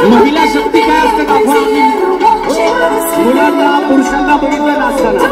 महिला शक्ती काय असते दाखवा मुलांना पुरुषांना बघितलं नसताना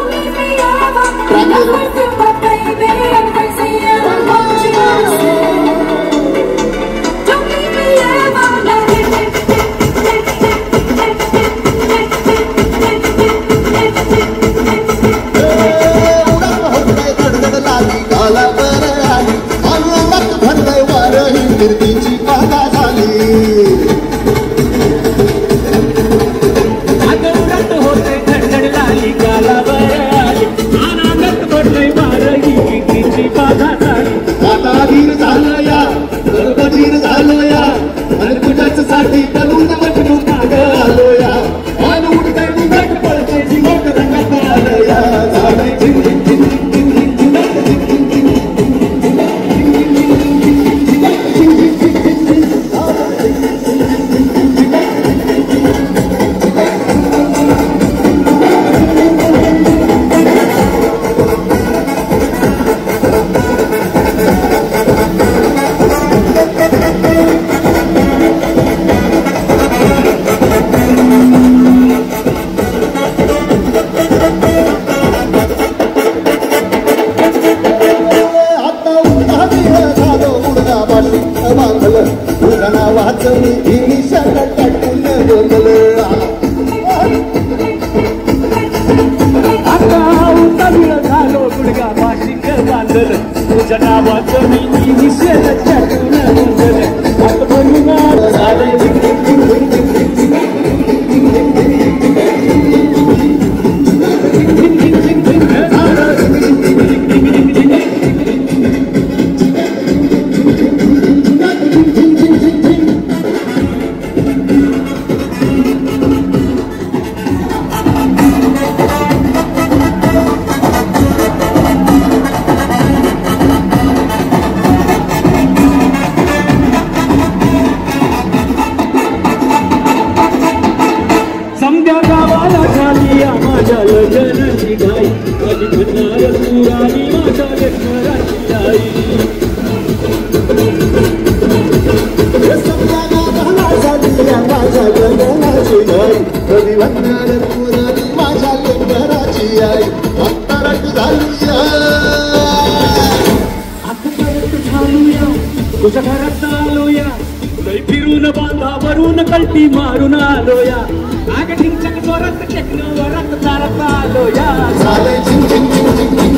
तुझ्या घरात आलोया लई फिरून बांधावरून कल्टी मारून आलोया आग ढिंचक जोरात टेकन वरात दारात आलोया झाले झिंग झिंग झिंग झिंग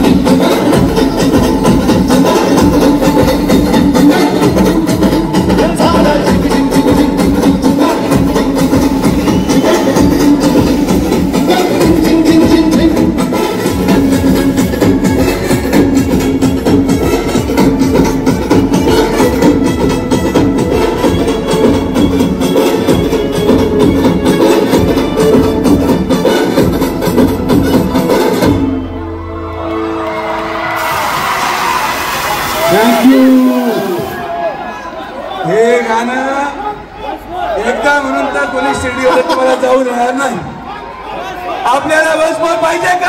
हे गाणं एकदा म्हणून तर कोणी स्टेडियमला तुम्हाला जाऊ देणार नाही. आपल्याला बसपॉल पाहिजे का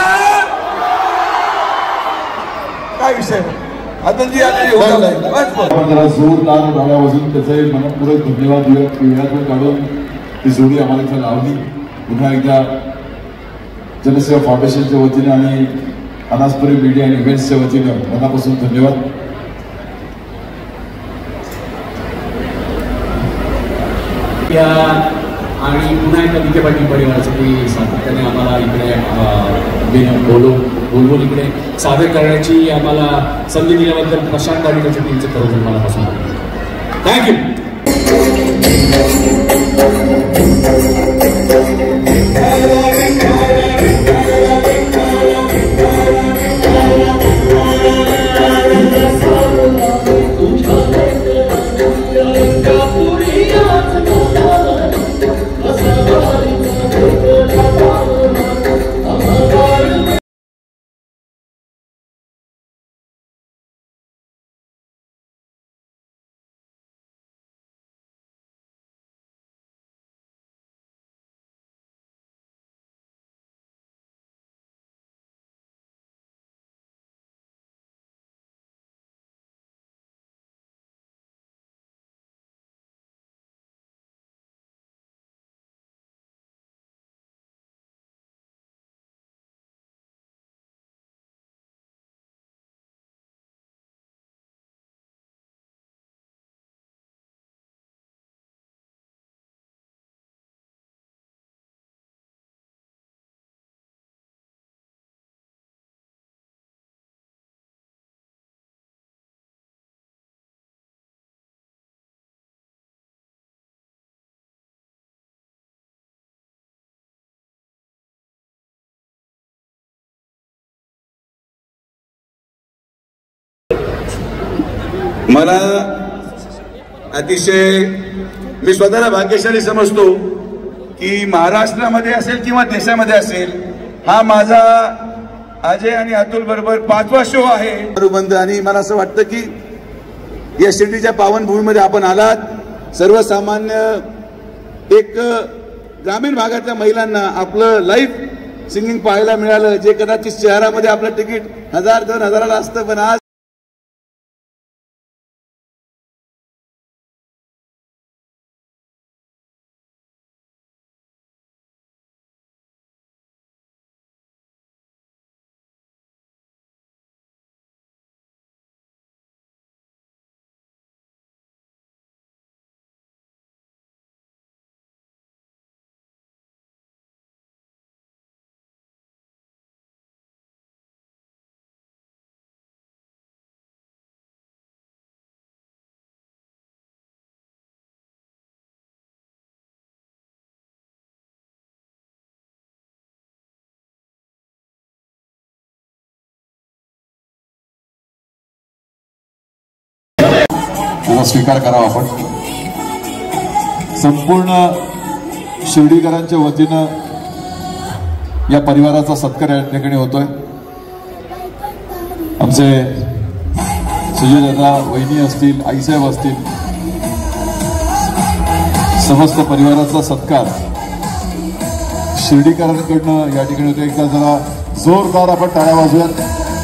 काय विषय अतुलजी जरा जोरदार झाला वाजून त्याचे मनपूर्वक धन्यवाद वेळातून काढून ती जोडी आम्हाला इथं लावली. पुन्हा एकदा जनसेवा फाउंडेशनच्या वतीने आणि अनासपुरी मीडिया आणि इव्हेंट्सच्या वतीने मनापासून धन्यवाद. आणि पुन्हा एकदा विखे पाटील परिवारासाठी सातत्याने आम्हाला इकडे बोलवून इकडे सादर करण्याची आम्हाला संधी दिल्याबद्दल प्रशांत आणि त्याच्या टीमचे खरोखर मनापासून मला अतिशय मी स्वतःला भाग्यशाली समजतो की महाराष्ट्रामध्ये असेल किंवा देशामध्ये असेल हा माझा अजय आणि अतुल बरोबर 5वा शो आहे बंद. आणि मला असं वाटतं की या शिर्डीच्या पावनभूमीमध्ये आपण आलात. सर्वसामान्य एक ग्रामीण भागातल्या महिलांना आपलं लाईव्ह सिंगिंग पाहायला मिळालं, जे कदाचित शहरामध्ये आपलं तिकीट 1000-2000 असतं, पण आज त्याचा स्वीकार करावा. आपण संपूर्ण शिर्डीकरांच्या वतीनं या परिवाराचा सत्कार या ठिकाणी होतोय. आमचे सुजय दादा, वहिनी असतील, आईसाहेब असतील, समस्त परिवाराचा सत्कार शिर्डीकरांकडनं या ठिकाणी होतो. एकदा जरा जोरदार आपण टाळ्या वाजूयात.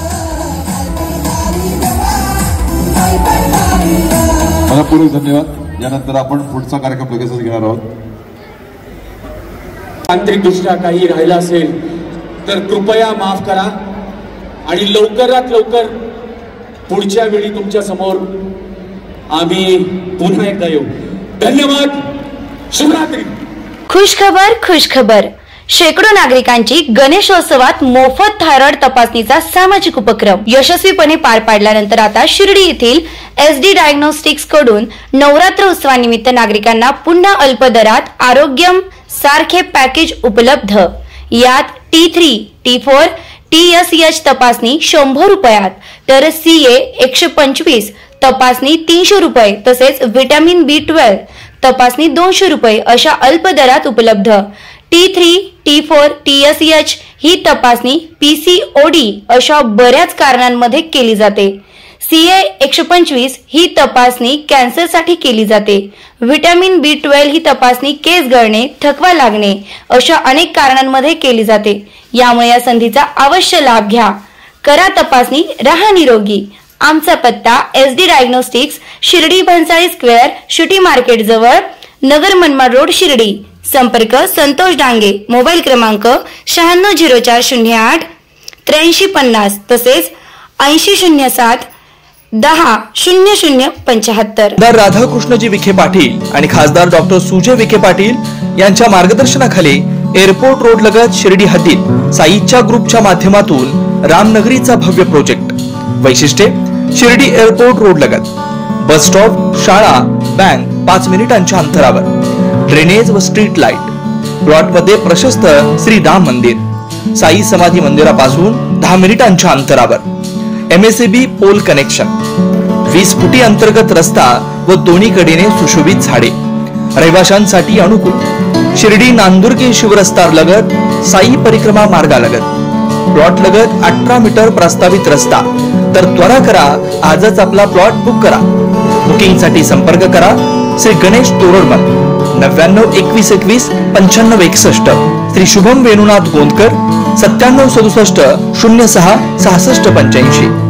मनपूर्वक धन्यवाद. यानंतर आपण पुढचा कार्यक्रम लगेचच घेणार आहोत. तांत्रिकदृष्ट्या काही राहिलं असेल तर कृपया माफ करा आणि लवकरात लवकर पुढच्या वेळी तुमच्या समोर आम्ही पुन्हा एकदा येऊ. धन्यवाद. शुभरात्री. खुशखबर. शेकडो नागरिकांची गणेशोत्सवात मोफत थायरॉइड तपासणीचा सामाजिक उपक्रम यशस्वीपणे पार पाडल्यानंतर आता शिर्डी येथील SD डायग्नोस्टिक्स कडून नवरात्र उत्सवानिमित्त नागरिकांना पुन्हा अल्प दरात आरोग्यम सारखे पॅकेज उपलब्ध. यात T3, T4, TSH तपासणी 100 रुपयात, तर CA 125 तपासणी 300 रुपये, तसेच व्हिटॅमिन B12 तपासणी 200 रुपये अशा अल्प दरात उपलब्ध. T3, T4, TSH ही तपासणी PCOD अशा बऱ्याच कारणांमध्ये केली जाते. CA 125 ही तपासणी कॅन्सरसाठी केली जाते. व्हिटॅमिन B12 ही तपासणी केस गळणे, थकवा लागणे अशा अनेक कारणांमध्ये केली जाते. यामुळे या संधीचा अवश्य लाभ घ्या. करा तपासणी, राहा निरोगी. आमचा पत्ता SD diagnostics, Shirdi Bhansali square, city market जवळ, नगर मनमाड रोड, शिर्डी. संपर्क संतोष डांगे. मोबाईल क्रमांक 960408 8350 तसेच 8007 100075. राधाकृष्णजी विखे पाटील आणि खासदार डॉक्टर सुजय विखे पाटील यांच्या मार्गदर्शनाखाली एअरपोर्ट रोड लगत शिर्डी हद्दीत साईच्या ग्रुपच्या माध्यमातून रामनगरीचा भव्य प्रोजेक्ट. वैशिष्ट्ये: शिर्डी एअरपोर्ट रोड लगत बस स्टॉप, शाळा, बँक 5 मिनिटांच्या अंतरावर, ड्रेनेज व स्ट्रीट लाईट. प्लॉट मध्ये प्रशस्त श्री राम मंदिर, साई समाधी मंदिरापासून 10 मिनिटांच्या अंतरावर, MSAB पोल कनेक्शन, 20 फुटी अंतर्गत रस्ता व दोन्ही कडेने सुशोभित झाडे, रहिवाशांसाठी अनुकूल. शिर्डी नांदुर्गी शिवरस्ता लगत साई परिक्रमा मार्गालगत. प्लॉट लगत 18 मीटर प्रस्तावित रस्ता. तर त्वरा करा, आजच आपला प्लॉट बुक करा. बुकिंग साठी संपर्क करा श्री गणेश तोरडमल 99 21 21 95 61, श्री शुभम वेणुनाथ गोंदकर 97 67 06 66 85.